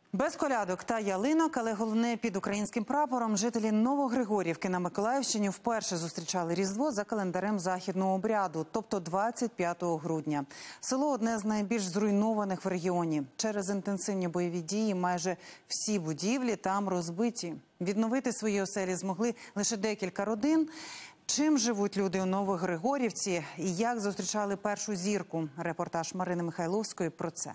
Без колядок та ялинок, але головне під українським прапором, жителі Новогригорівки на Миколаївщині вперше зустрічали Різдво за календарем західного обряду, тобто 25 грудня. Село – одне з найбільш зруйнованих в регіоні. Через інтенсивні бойові дії майже всі будівлі там розбиті. Відновити свої оселі змогли лише декілька родин. Чим живуть люди у Новогригорівці і як зустрічали першу зірку? Репортаж Марини Михайловської про це.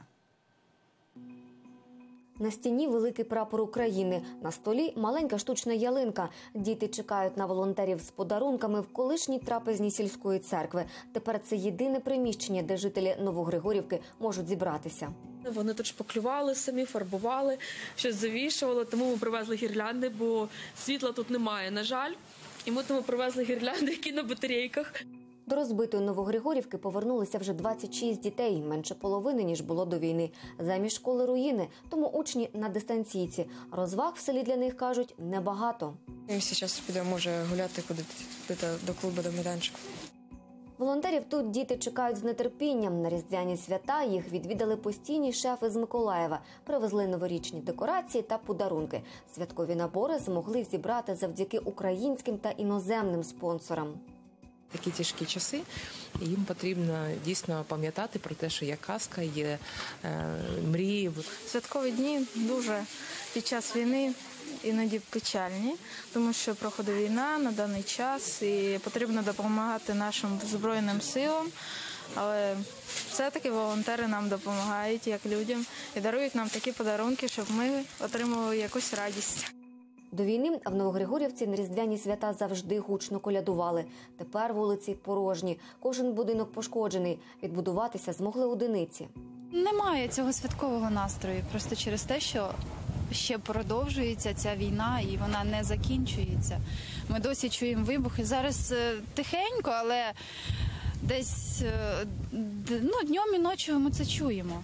На стіні великий прапор України, на столі маленька штучна ялинка. Діти чекають на волонтерів з подарунками в колишній трапезній сільської церкви. Тепер це єдине приміщення, де жителі Новогригорівки можуть зібратися. Вони тут шпаклювали самі, фарбували, щось завішували, тому ми привезли гірлянди, бо світла тут немає, на жаль. І ми тому привезли гірлянди, які на батарейках. До розбитої Новогригорівки повернулися вже 26 дітей, менше половини, ніж було до війни. Замість школи руїни, тому учні на дистанційці. Розваг в селі для них, кажуть, небагато. Ми зараз підемо, може, гуляти куди-то до клубу, до майданчику. Волонтерів тут діти чекають з нетерпінням. На різдвяні свята їх відвідали постійні шефи з Миколаєва. Привезли новорічні декорації та подарунки. Святкові набори змогли зібрати завдяки українським та іноземним спонсорам. Такі тяжкі часи, їм потрібно дійсно пам'ятати про те, що є казка, є мрії. Святкові дні дуже під час війни іноді печальні, тому що проходить війна на даний час і потрібно допомагати нашим Збройним силам, але все-таки волонтери нам допомагають як людям і дарують нам такі подарунки, щоб ми отримували якусь радість. До війни в Новогригорівці на різдвяні свята завжди гучно колядували. Тепер вулиці порожні, кожен будинок пошкоджений. Відбудуватися змогли одиниці. Немає цього святкового настрою, просто через те, що ще продовжується ця війна і вона не закінчується. Ми досі чуємо вибухи. Зараз тихенько, але десь днем і ночі ми це чуємо.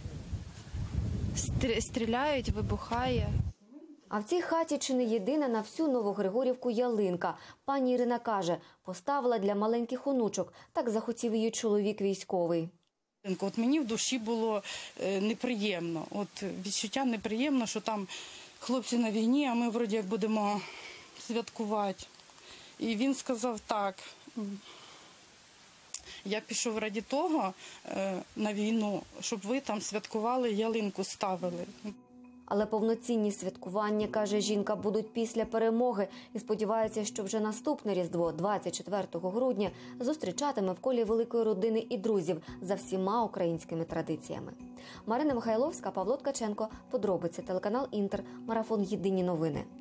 Стріляють, вибухає. А в цій хаті чи не єдина на всю Новогригорівку ялинка. Пані Ірина каже, поставила для маленьких онучок. Так захотів її чоловік військовий. От мені в душі було неприємно. От відчуття неприємно, що там хлопці на війні, а ми вроді як будемо святкувати. І він сказав так, я пішов раді того на війну, щоб ви там святкували, ялинку ставили. Але повноцінні святкування, каже жінка, будуть після перемоги і сподівається, що вже наступне Різдво, 24 грудня, зустрічатиме в колі великої родини і друзів за всіма українськими традиціями. Марина Михайловська, Павло Ткаченко, подробиці, телеканал Інтер, марафон «Єдині новини».